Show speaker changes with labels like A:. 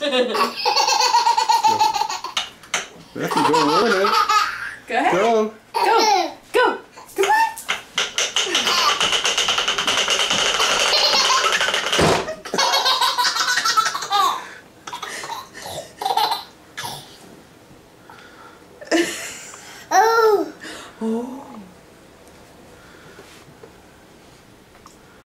A: Matthew, go run it.
B: Go ahead.
A: Go.
B: Go. Go. Come on.
C: Oh.
B: Oh.